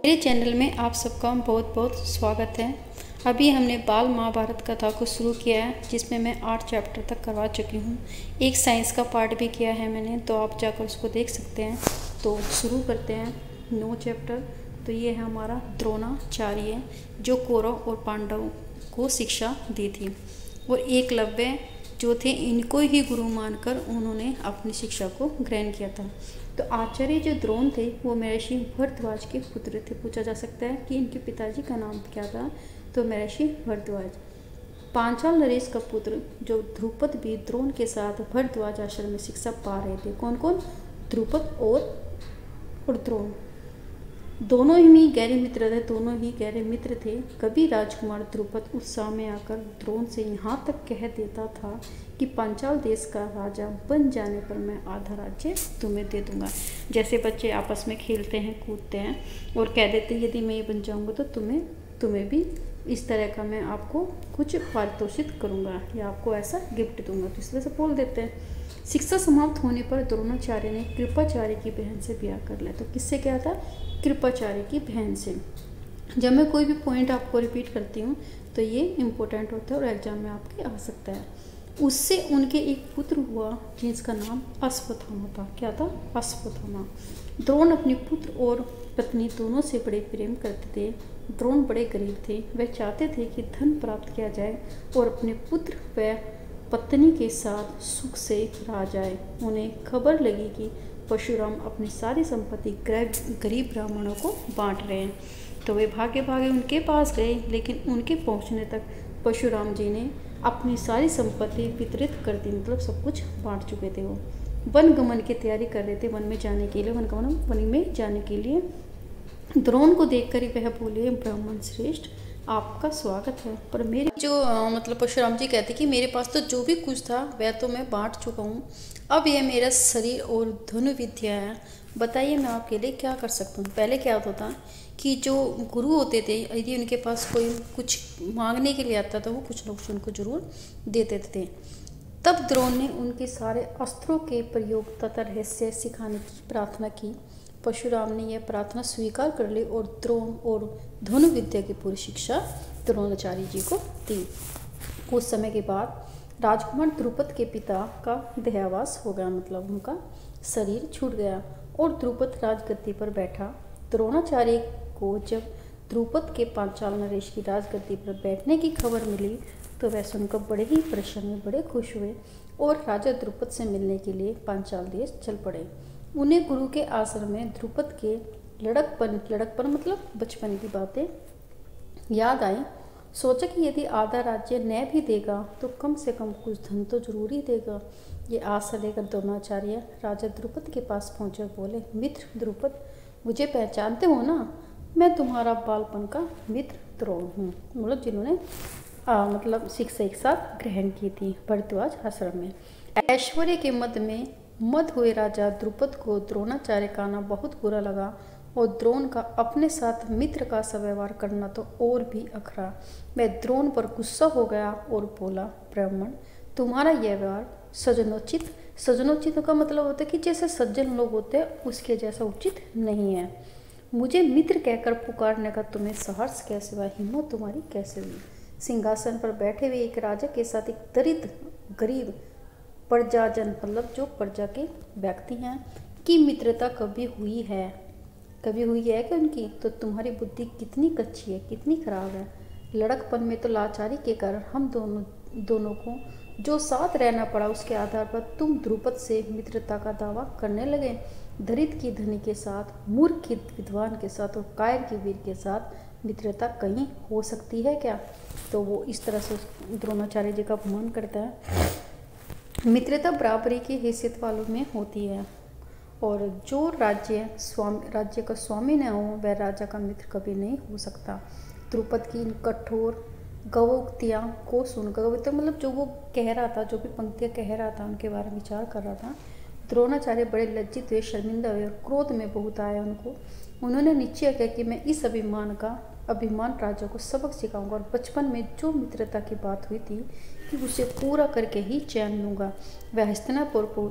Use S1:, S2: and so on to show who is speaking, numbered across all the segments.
S1: मेरे चैनल में आप सबका बहुत बहुत स्वागत है। अभी हमने बाल महाभारत कथा को शुरू किया है, जिसमें मैं 8 चैप्टर तक करवा चुकी हूँ। एक साइंस का पार्ट भी किया है मैंने, तो आप जाकर उसको देख सकते हैं। तो शुरू करते हैं 9 चैप्टर। तो ये है हमारा द्रोणाचार्य, जो कौरव और पांडवों को शिक्षा दी थी, और एकलव्य जो थे इनको ही गुरु मानकर उन्होंने अपनी शिक्षा को ग्रहण किया था। तो आचार्य जो द्रोण थे वो महर्षि भरद्वाज के पुत्र थे। पूछा जा सकता है कि इनके पिताजी का नाम क्या था, तो महर्षि भरद्वाज। पांचाल नरेश का पुत्र जो द्रुपद भी द्रोण के साथ भरद्वाज आश्रम में शिक्षा पा रहे थे। कौन कौन? द्रुपद और द्रोण। दोनों ही गहरे मित्र थे, दोनों ही गहरे मित्र थे। कभी राजकुमार द्रुपद उत्साह में आकर द्रोण से यहाँ तक कह देता था कि पांचाल देश का राजा बन जाने पर मैं आधा राज्य तुम्हें दे दूंगा। जैसे बच्चे आपस में खेलते हैं, कूदते हैं और कह देते हैं यदि मैं ये बन जाऊंगा तो तुम्हें भी इस तरह का मैं आपको कुछ पारितोषिक करूंगा या आपको ऐसा गिफ्ट दूंगा, तो इस तरह से बोल देते हैं। शिक्षा समाप्त होने पर द्रोणाचार्य ने कृपाचार्य की बहन से ब्याह कर लिया। तो किससे क्या था? कृपाचार्य की बहन से। जब मैं कोई भी पॉइंट आपको रिपीट करती हूँ तो ये इम्पोर्टेंट होता है और एग्जाम में आपके आ सकता है। उससे उनके एक पुत्र हुआ जिसका नाम अश्वत्थामा था। क्या था? अश्वत्थामा। द्रोण अपने पुत्र और पत्नी दोनों से बड़े प्रेम करते थे। द्रोण बड़े गरीब थे, वे चाहते थे कि धन प्राप्त किया जाए और अपने पुत्र व पत्नी के साथ सुख से रहा जाए। उन्हें खबर लगी कि परशुराम अपनी सारी संपत्ति गरीब ब्राह्मणों को बांट रहे हैं, तो वे भागे भागे उनके पास गए, लेकिन उनके पहुंचने तक परशुराम जी ने अपनी सारी संपत्ति वितरित कर दी, मतलब सब कुछ बांट चुके थे। वो वन गमन की तैयारी कर रहे थे, वन में जाने के लिए, वन में जाने के लिए। द्रोण को देखकर ही वह बोले, ब्राह्मण श्रेष्ठ आपका स्वागत है, पर मेरे मतलब परशुराम जी कहते कि मेरे पास तो जो भी कुछ था वह तो मैं बांट चुका हूँ, अब यह मेरा शरीर और धनुर्विद्या है, बताइए मैं आपके लिए क्या कर सकता हूँ। पहले क्या होता था कि जो गुरु होते थे, यदि उनके पास कोई कुछ मांगने के लिए आता था, वो कुछ लोग उनको जरूर दे देते थे। तब द्रोण ने उनके सारे अस्त्रों के प्रयोग तथा रहस्य सिखाने की प्रार्थना की। परशुराम ने यह प्रार्थना स्वीकार कर ली और द्रोण और धनुर्विद्या की पूरी शिक्षा द्रोणाचार्य जी को दी। कुछ समय के बाद राजकुमार द्रुपद के पिता का देहावसान हो गया, मतलब उनका शरीर छूट गया और द्रुपद राजगद्दी पर बैठा। द्रोणाचार्य को जब द्रुपद के पांचाल नरेश की राजगद्दी पर बैठने की खबर मिली तो वह सुनकर बड़े ही प्रसन्न हुए, बड़े खुश हुए और राजा द्रुपद से मिलने के लिए पांचाल देश चल पड़े। उन्हें गुरु के आश्रम में द्रुपद के लड़कपन मतलब बचपन की बातें याद आई। सोचा कि यदि आधा राज्य न भी देगा तो कम से कम कुछ धन तो जरूर ही देगा। ये आशा लेकर द्रोणाचार्य राजा द्रुपद के पास पहुंचे, बोले, मित्र द्रुपद, मुझे पहचानते हो ना? मैं तुम्हारा बालपन का मित्र द्रोण हूँ, मतलब जिन्होंने मतलब शिक्षा एक साथ ग्रहण की थी भरद्वाज आश्रम में। ऐश्वर्य के मद हुए राजा द्रुपद को द्रोणाचार्य का आना बहुत बुरा लगा और द्रोण का अपने साथ मित्र का सव्यवहार करना तो और भी अखरा। मैं द्रोण पर गुस्सा हो गया और बोला, ब्राह्मण, तुम्हारा यह व्यवहार सज्जनोचित का मतलब होता है कि जैसे सज्जन लोग होते हैं उसके जैसा उचित नहीं है। मुझे मित्र कहकर पुकारने का तुम्हें साहस कैसे हुआ, हिम्मत तुम्हारी कैसे हुई? सिंहासन पर बैठे हुए एक राजा के साथ एक दरिद्र गरीब प्रजाजन, मतलब जो प्रजा के व्यक्ति हैं, की मित्रता कभी हुई है क्या उनकी? तो तुम्हारी बुद्धि कितनी कच्ची है, कितनी खराब है। लड़कपन में तो लाचारी के कारण हम दोनों को जो साथ रहना पड़ा, उसके आधार पर तुम द्रुपद से मित्रता का दावा करने लगे। दरिद्र की धनी के साथ, मूर्ख की विद्वान के साथ और कायर की वीर के साथ मित्रता कहीं हो सकती है क्या? तो वो इस तरह से द्रोणाचार्य जी का अपमान करता है। मित्रता बराबरी की हैसियत वालों में होती है, और जो राज्य का स्वामी न हो वह राजा का मित्र कभी नहीं हो सकता। द्रुपद की इन कठोर गवोक्तियाँ को सुनकर, मतलब जो वो कह रहा था, जो भी पंक्तियाँ कह रहा था, उनके बारे में विचार कर रहा था, द्रोणाचार्य बड़े लज्जित हुए, शर्मिंदा हुए और क्रोध में बहुत आया उनको। उन्होंने निश्चय किया कि मैं इस अभिमान राजा को सबक सिखाऊंगा और बचपन में जो मित्रता की बात हुई थी कि उसे पूरा करके ही चैन लूँगा। वह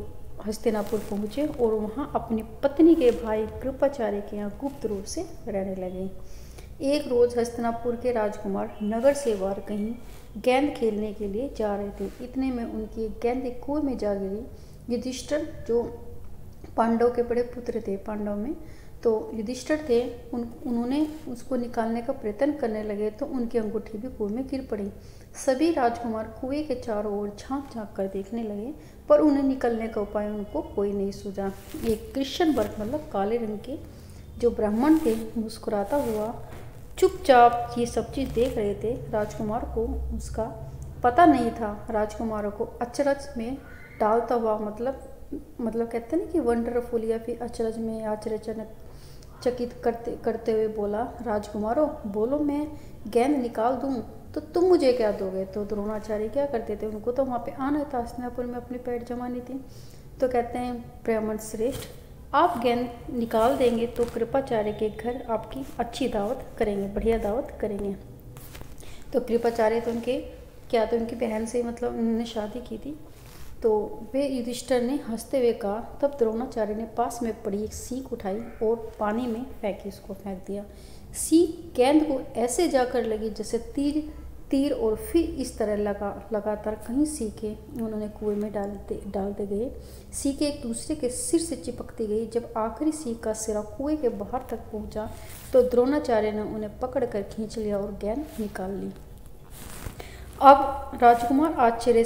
S1: हस्तिनापुर पहुँचे और वहाँ अपनी पत्नी के भाई कृपाचार्य के यहाँ गुप्त रूप से रहने लगे। एक रोज़ हस्तिनापुर के राजकुमार नगर से बाहर कहीं गेंद खेलने के लिए जा रहे थे। इतने में उनकी एक गेंद एक कुएं में जा गिरी। युधिष्ठिर जो पांडव के बड़े पुत्र थे, पांडव में तो युधिष्ठिर थे, उन्होंने उसको निकालने का प्रयत्न करने लगे तो उनकी अंगूठी भी कुएं में गिर पड़ी। सभी राजकुमार कुएं के चारों ओर झांक झांक कर देखने लगे, पर उन्हें निकलने का उपाय उनको कोई नहीं सूझा। एक कृष्ण वर्ग मतलब काले रंग के जो ब्राह्मण थे, मुस्कुराता हुआ चुपचाप ये सब चीज़ देख रहे थे। राजकुमार को उसका पता नहीं था। राजकुमारों को अचरज में डालता हुआ मतलब कहते हैं ना कि वंडरफुल या फिर अचरज में आश्चर्यचकित करते हुए बोला, राजकुमारों बोलो, मैं गेंद निकाल दूं तो तुम मुझे क्या दोगे? तो द्रोणाचार्य क्या करते थे, उनको तो वहाँ पे आना था, हस्तिनापुर में अपनी पैठ जमानी थी। तो कहते हैं, ब्राह्मण श्रेष्ठ, आप गेंद निकाल देंगे तो कृपाचार्य के घर आपकी अच्छी दावत करेंगे, बढ़िया दावत करेंगे। तो कृपाचार्य तो उनकी बहन से मतलब उन्होंने शादी की थी। तो वे युधिष्ठिर ने हंसते हुए कहा। तब द्रोणाचार्य ने पास में पड़ी एक सीख उठाई और पानी में उसको फेंक दिया। सीख गेंद को ऐसे जाकर लगी जैसे तीर और फिर इस तरह लगातार कहीं सीखें उन्होंने कुएं में डालते गए। सीखें एक दूसरे के सिर से चिपकती गई। जब आखिरी सीख का सिरा कुएं के बाहर तक पहुंचा तो द्रोणाचार्य ने उन्हें पकड़कर खींच लिया और गेंद निकाल ली। अब राजकुमार आश्चर्य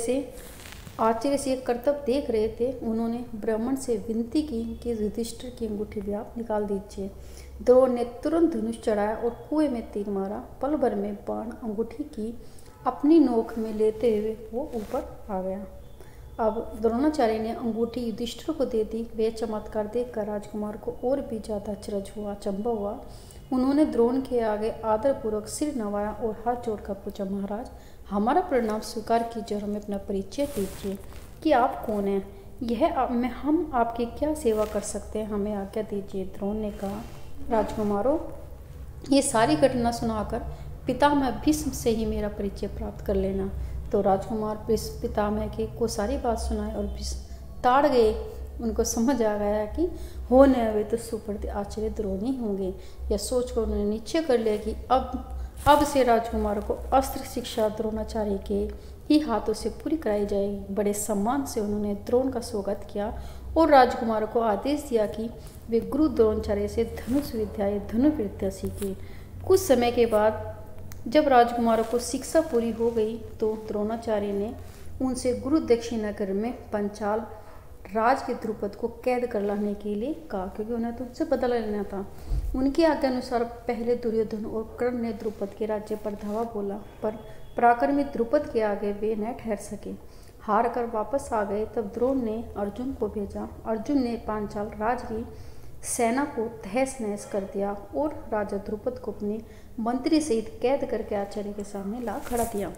S1: से एक करतब देख रहे थे। उन्होंने ब्राह्मण से विनती की कि युधिष्ठिर की अंगूठी भी आप निकाल दीजिए। द्रोण ने तुरंत धनुष चढ़ाया और कुएं में तीर मारा। पल भर में बाण अंगूठी की अपनी नोक में लेते हुए वो ऊपर आ गया। अब द्रोणाचार्य ने अंगूठी युधिष्ठिर को दे दी। वे चमत्कार देखकर राजकुमार को और भी ज़्यादा अचंभा हुआ। उन्होंने द्रोण के आगे आदरपूर्वक सिर नवाया और हाथ जोड़कर पूछा, महाराज, हमारा प्रणाम स्वीकार कीजिए और हमें अपना परिचय दीजिए कि आप कौन हैं। हम आपकी क्या सेवा कर सकते हैं, हमें आज्ञा दीजिए। द्रोण ने कहा, राजकुमारों, ये सारी घटना सुनाकर पितामह भीष्म से ही मेरा परिचय प्राप्त कर लेना। तो राजकुमार पितामह को सारी बात सुनाए और भीष्म ताड़ गए। उनको समझ आ गया कि होने हुए तो सुप्रति आचार्य द्रोण ही होंगे। यह सोचकर उन्होंने निश्चय कर लिया कि अब से राजकुमार को अस्त्र शिक्षा द्रोणाचार्य के ही हाथों से पूरी कराई जाएगी। बड़े सम्मान से उन्होंने द्रोण का स्वागत किया और राजकुमार को आदेश दिया कि वे गुरु द्रोणाचार्य से धनुर्विद्या सीखे। कुछ समय के बाद जब राजकुमारों को शिक्षा पूरी हो गई तो द्रोणाचार्य ने उनसे गुरु दक्षिणनगर में पंचाल राज के द्रुपद को कैद कर लाने के लिए कहा, क्योंकि उन्हें तो उससे बदला लेना था। उनकी आज्ञा अनुसार पहले दुर्योधन और कर्ण ने द्रुपद के राज्य पर धावा बोला, पर पराक्रमी द्रुपद के आगे वे न ठहर सके, हार कर वापस आ गए। तब द्रोण ने अर्जुन को भेजा। अर्जुन ने पांचाल राज की सेना को तहस नहस कर दिया और राजा द्रुपद को अपने मंत्री सहित कैद करके आचार्य के सामने ला खड़ा किया।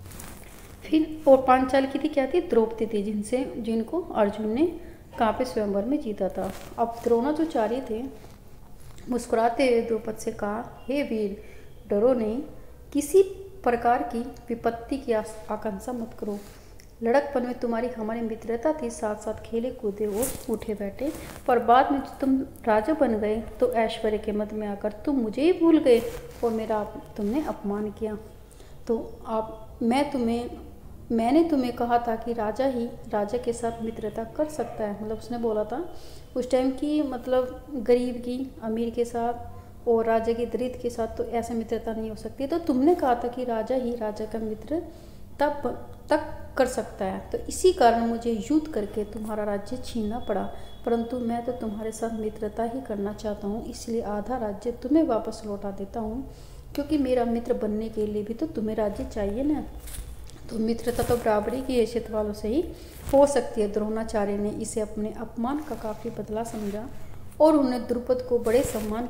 S1: फिर और पांचाल की थी क्या थी, द्रौपदी थी, जिनको अर्जुन ने कहाँ पे स्वयंवर में जीता था। अब द्रोणाचार्य थे, मुस्कुराते हुए द्रुपद से कहा, हे वीर, डरो नहीं, किसी प्रकार की विपत्ति की आकांक्षा मत करो। लड़कपन में तुम्हारी हमारी मित्रता थी, साथ साथ खेले कूदे और उठे बैठे, पर बाद में तुम राजा बन गए तो ऐश्वर्य के मद में आकर तुम मुझे ही भूल गए और मेरा तुमने अपमान किया। तो मैंने तुम्हें कहा था कि राजा के साथ मित्रता कर सकता है। मतलब उसने बोला था उस टाइम की, मतलब गरीब की अमीर के साथ और राजा की दरिद्र के साथ तो ऐसा मित्रता नहीं हो सकती। तो तुमने कहा था कि राजा ही राजा का मित्र तक कर सकता है, तो इसी कारण मुझे युद्ध करके तुम्हारा राज्य छीनना पड़ा। परंतु मैं तो तुम्हारे साथ मित्रता ही करना चाहता हूँ, इसलिए आधा राज्य तुम्हें वापस लौटा देता हूँ, क्योंकि मेरा मित्र बनने के लिए भी तो तुम्हें राज्य चाहिए ना। तो मित्रता तो बराबरी की हैसियत वालों से ही हो सकती है। द्रोणाचार्य ने इसे अपने अपमान का काफ़ी बदला समझा और उन्हें द्रुपद को बड़े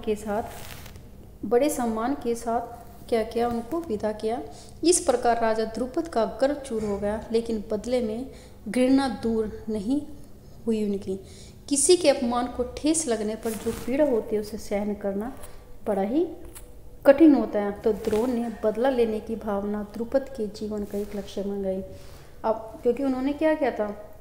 S1: सम्मान के साथ क्या किया, उनको विदा किया। इस प्रकार राजा द्रुपद का गर्व चूर हो गया, लेकिन बदले में घृणा दूर नहीं हुई उनकी। किसी के अपमान को ठेस लगने पर जो पीड़ा होती है उसे सहन करना बड़ा ही कठिन होता है। तो द्रोण ने बदला लेने की भावना द्रुपद के जीवन का एक लक्ष्य बन गई। अब क्योंकि उन्होंने क्या किया था,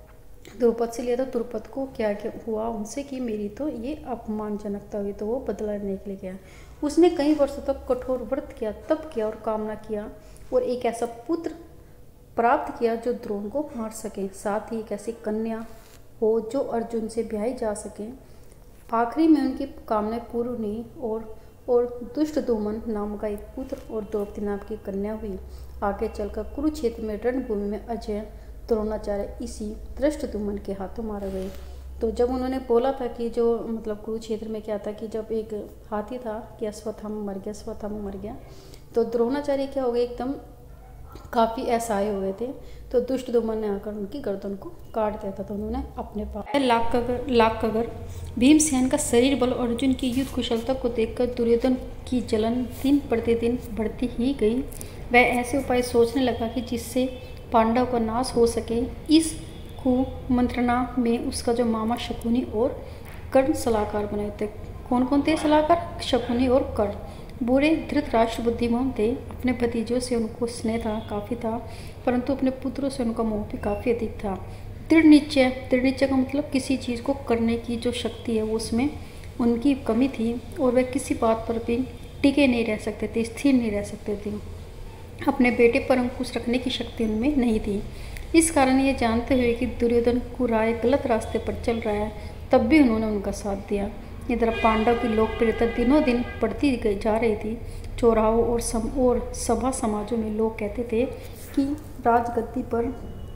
S1: द्रुपद से लिया था। द्रुपद को क्या क्या हुआ उनसे कि मेरी तो ये अपमानजनकता हुई, तो वो बदला लेने के लिए गया। उसने कई वर्षों तक कठोर व्रत किया, तप किया और कामना किया और एक ऐसा पुत्र प्राप्त किया जो द्रोण को मार सके, साथ ही एक ऐसी कन्या हो जो अर्जुन से ब्याही जा सके। आखिरी में उनकी कामनाएं पूरी हुई और दुष्टदुम्न नाम का एक पुत्र और द्रौपदी नाम की कन्या हुई। आगे चलकर कुरुक्षेत्र में रणभूमि में अजय द्रोणाचार्य इसी धृष्टद्युम्न के हाथों मारे गए। तो जब उन्होंने बोला था कि जो मतलब कुरुक्षेत्र में क्या था कि जब एक हाथी था कि अश्वत्थामा मर गया, तो द्रोणाचार्य क्या हो गए, एकदम काफ़ी असहाय हो गए थे। तो दुष्टद्युम्न ने आकर उनकी गर्दन को काट दिया था। तो उन्होंने अपने पास लाख कगर भीमसेन का शरीर बल और अर्जुन की युद्ध कुशलता को देखकर दुर्योधन की जलन दिन प्रतिदिन बढ़ती ही गई। वह ऐसे उपाय सोचने लगा कि जिससे पांडव का नाश हो सके। इस कुमंत्रणा में उसका जो मामा शकुनी और कर्ण सलाहकार बनाए थे। कौन कौन थे सलाहकार? शकुनी और कर्ण। बूढ़े धृतराष्ट्र बुद्धिमान थे, अपने भतीजों से उनको स्नेह था काफ़ी था, परंतु अपने पुत्रों से उनका मोह भी काफ़ी अधिक था। दृढ़ निश्चय का मतलब किसी चीज़ को करने की जो शक्ति है वो उसमें उनकी कमी थी और वह किसी बात पर भी टिके नहीं रह सकते थे, स्थिर नहीं रह सकते थे। अपने बेटे पर अंकुश रखने की शक्ति उनमें नहीं थी। इस कारण ये जानते हुए कि दुर्योधन कुराय गलत रास्ते पर चल रहा है, तब भी उन्होंने उनका साथ दिया। इधर पांडव की लोकप्रियता दिनों दिन बढ़ती जा रही थी। चौराहों और सभा समाजों में लोग कहते थे कि राजगद्दी पर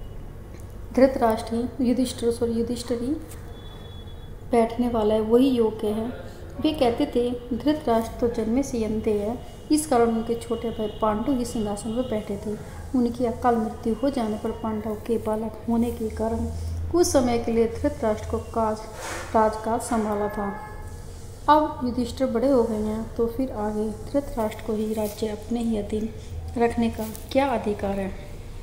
S1: धृतराष्ट्र युधिष्ठिर ही बैठने वाला है, वही योग्य है। वे कहते थे धृतराष्ट्र तो जन्मे से अंधे है, इस कारण उनके छोटे भाई पांडु ही सिंहासन पर बैठे थे। उनकी अकाल मृत्यु हो जाने पर पांडव के बालक होने के कारण कुछ समय के लिए धृतराष्ट्र को राजकाज संभाला था। अब युधिष्ठिर बड़े हो गए हैं, तो फिर आगे धृतराष्ट्र को ही राज्य अपने ही अधीन रखने का क्या अधिकार है?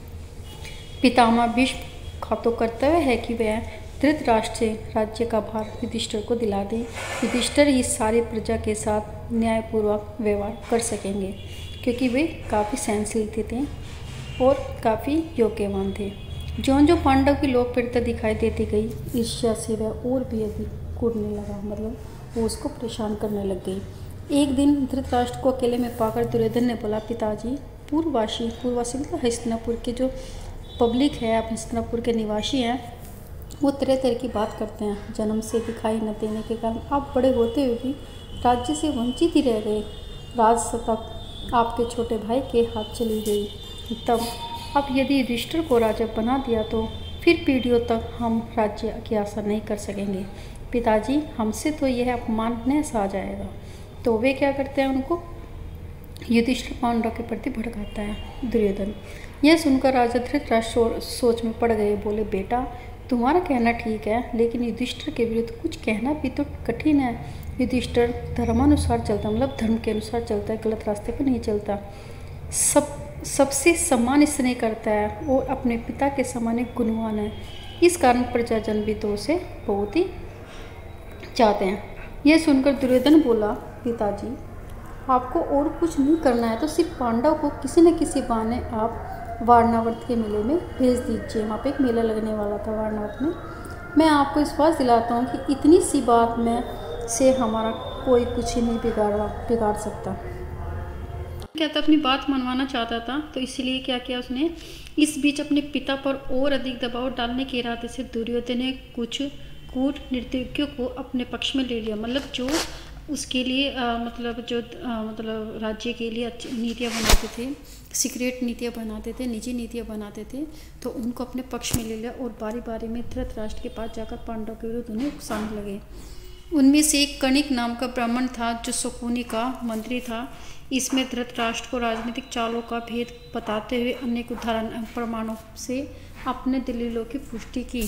S1: पितामह भीष्म का तो कर्तव्य है कि वह धृतराष्ट्र से राज्य का भार युधिष्ठिर को दिला दें। युधिष्ठिर ही सारी प्रजा के साथ न्यायपूर्वक व्यवहार कर सकेंगे, क्योंकि वे काफ़ी सहनशील थे और काफ़ी योग्यवान थे। जो पांडव की लोकप्रियता दिखाई देती गई, ईर्ष्या से वह और भी अधिक कूदने लगा, मतलब वो उसको परेशान करने लग गई। एक दिन धृतराष्ट्र को अकेले में पाकर दुर्योधन ने बोला, पिताजी, पूर्ववासी मतलब हस्तिनापुर के जो पब्लिक है, आप हस्तिनापुर के निवासी हैं, वो तरह तरह की बात करते हैं। जन्म से दिखाई न देने के कारण आप बड़े होते हुए भी राज्य से वंचित ही रह गए। राजसत्ता आपके छोटे भाई के हाथ चली गई। तब अब यदि युधिष्ठिर को राजा बना दिया तो फिर पीढ़ियों तक हम राज्य की आशा नहीं कर सकेंगे। पिताजी, हमसे तो यह अपमान न सा जाएगा। तो वे क्या करते हैं, उनको युधिष्ठिर पांडव के प्रति भड़काता है दुर्योधन। यह सुनकर राजा धृतराष्ट्र सोच में पड़ गए। बोले, बेटा, तुम्हारा कहना ठीक है, लेकिन युधिष्ठिर के विरुद्ध कुछ कहना भी तो कठिन है। युधिष्ठिर धर्मानुसार चलता, मतलब धर्म के अनुसार चलता है, गलत रास्ते पर नहीं चलता। सबसे सम्मान स्नेह करता है और अपने पिता के समान गुणवान है। इस कारण प्रजाजन भी तो उसे बहुत ही चाहते हैं। यह सुनकर दुर्योधन बोला, पिताजी, आपको और कुछ नहीं करना है तो सिर्फ पांडव को किसी न किसी बहाने आप वारणावत के मेले में भेज दीजिए। वहाँ पे एक मेला लगने वाला था वारणावत में। मैं आपको विश्वास दिलाता हूँ कि इतनी सी बात में से हमारा कोई कुछ ही नहीं बिगाड़ सकता। क्या था, अपनी बात मनवाना चाहता था, तो इसीलिए क्या किया उसने, इस बीच अपने पिता पर और अधिक दबाव डालने के इरादे से दुर्योधन ने कुछ कूटनीतिज्ञों को अपने पक्ष में ले लिया। मतलब जो उसके लिए मतलब राज्य के लिए अच्छी नीतियाँ बनाते थे, सीक्रेट नीतियाँ बनाते थे, निजी नीतियाँ बनाते थे, तो उनको अपने पक्ष में ले लिया और बारी बारी में धृतराष्ट्र के पास जाकर पांडव के विरुद्ध उन्हें उकसाने लगे। उनमें से एक कणिक नाम का ब्राह्मण था जो शकुनी का मंत्री था। इसमें धृतराष्ट्र को राजनीतिक चालों का भेद बताते हुए अनेक उदाहरण प्रमाणों से अपने दलीलों की पुष्टि की।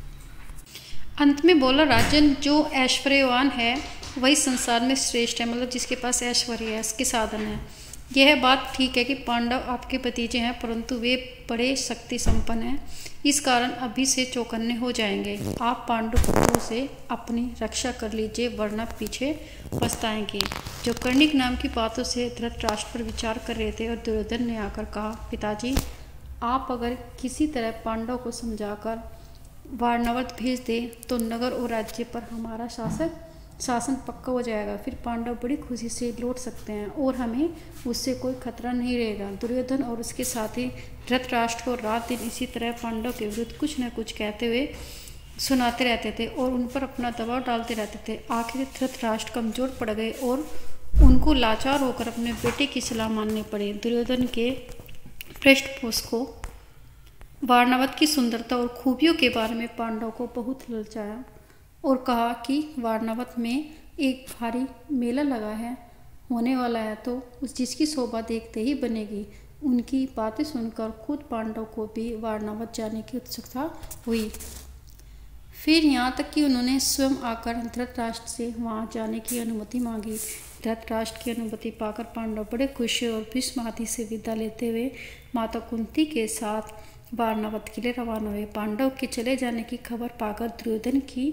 S1: अंत में बोला, राजन, जो ऐश्वर्यवान है वही संसार में श्रेष्ठ है, मतलब जिसके पास ऐश्वर्य है, इसके साधन है। यह बात ठीक है कि पांडव आपके भतीजे हैं, परंतु वे बड़े शक्ति संपन्न हैं, इस कारण अभी से चौकन्ने हो जाएंगे। आप पांडु पुत्रों से अपनी रक्षा कर लीजिए, वरना पीछे पछताएंगे। जो कर्णिक नाम की बातों से धृतराष्ट्र पर विचार कर रहे थे और दुर्योधन ने आकर कहा, पिताजी, आप अगर किसी तरह पांडव को समझाकर वारणावत भेज दे तो नगर और राज्य पर हमारा शासन पक्का हो जाएगा। फिर पांडव बड़ी खुशी से लौट सकते हैं और हमें उससे कोई खतरा नहीं रहेगा। दुर्योधन और उसके साथी धृतराष्ट्र को रात दिन इसी तरह पांडव के विरुद्ध कुछ न कुछ कहते हुए सुनाते रहते थे और उन पर अपना दबाव डालते रहते थे। आखिर धृतराष्ट्र कमजोर पड़ गए और उनको लाचार होकर अपने बेटे की सलाह माननी पड़ी। दुर्योधन के पृष्ठपोष को वारणावत की सुंदरता और खूबियों के बारे में पांडव को बहुत ललचाया और कहा कि वारणावत में एक भारी मेला लगा है होने वाला है तो जिसकी शोभा देखते ही बनेगी। उनकी बातें सुनकर खुद पांडव को भी वारणावत जाने की उत्सुकता हुई। फिर यहाँ तक कि उन्होंने स्वयं आकर धृतराष्ट्र से वहाँ जाने की अनुमति मांगी। धृतराष्ट्र की अनुमति पाकर पांडव बड़े खुश हुए और भीष्म आदि से विदा लेते हुए माता कुंती के साथ वारणावत के लिए रवाना हुए। पांडव के चले जाने की खबर पाकर दुर्योधन की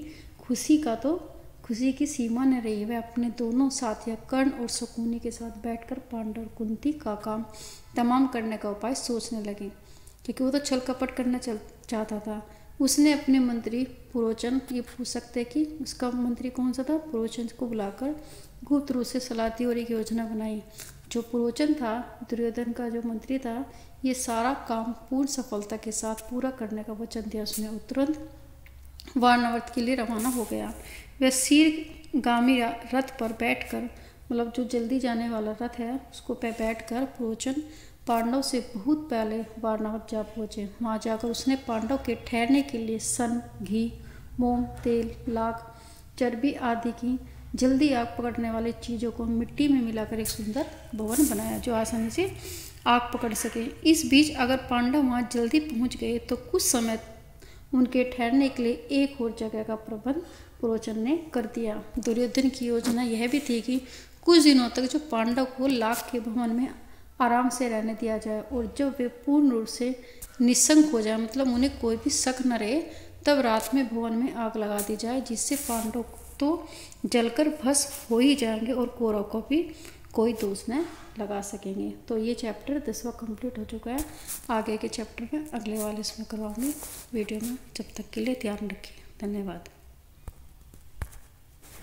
S1: खुशी की सीमा न रही। वह अपने दोनों साथियों कर्ण और शकुनी के साथ बैठकर पांडव कुंती का काम तमाम करने का उपाय सोचने लगे, क्योंकि वो तो छल कपट करना चाहता था। उसने अपने मंत्री पुरोचन, ये पूछ सकते कि उसका मंत्री कौन सा था, पुरोचन को बुलाकर गुप्त रूप से सलाह दी और एक योजना बनाई। जो पुरोचन था, दुर्योधन का जो मंत्री था, ये सारा काम पूर्ण सफलता के साथ पूरा करने का वचन दिया उसने और तुरंत वारणावत के लिए रवाना हो गया। वह शीर्षगामी रथ पर बैठकर, मतलब जो जल्दी जाने वाला रथ है, उसको पे बैठकर पुरोचन पांडव से बहुत पहले वारणावत जा पहुँचे। वहाँ जाकर उसने पांडव के ठहरने के लिए सन, घी, मोम, तेल, लाख, चर्बी आदि की जल्दी आग पकड़ने वाली चीज़ों को मिट्टी में मिलाकर एक सुंदर भवन बनाया जो आसानी से आग पकड़ सके। इस बीच अगर पांडव वहाँ जल्दी पहुँच गए तो कुछ समय उनके ठहरने के लिए एक और जगह का प्रबंध पुरोचन ने कर दिया। दुर्योधन की योजना यह भी थी कि कुछ दिनों तक जो पांडव को लाख के भवन में आराम से रहने दिया जाए और जब वे पूर्ण रूप से निशंक हो जाए, मतलब उन्हें कोई भी शक न रहे, तब रात में भवन में आग लगा दी जाए, जिससे पांडव तो जलकर भस्म हो ही जाएंगे और कौरव को भी कोई दोष न लगा सकेंगे। तो ये चैप्टर 10वां कंप्लीट हो चुका है। आगे के चैप्टर में अगले वाले इसमें करवाऊंगी वीडियो में। जब तक के लिए ध्यान रखिए। धन्यवाद।